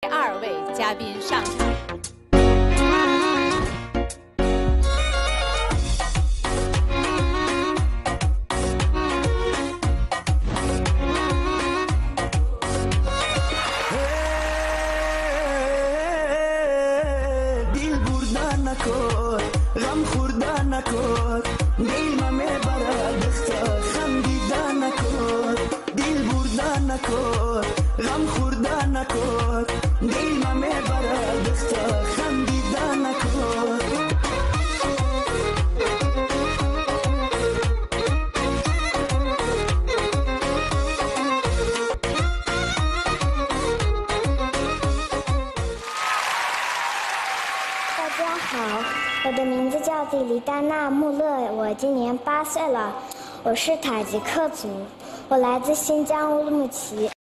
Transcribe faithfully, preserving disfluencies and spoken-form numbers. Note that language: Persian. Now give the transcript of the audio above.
二位嘉宾上场。 غم خوردن نکن دل ما میبره بختا خندیدن نکن دل بردن نکن غم خوردن نکن دل ما میبره بختا خندیدن نکن 大家好，我的名字叫迪丽丹娜·穆勒，我今年八岁了，我是塔吉克族，我来自新疆乌鲁木齐。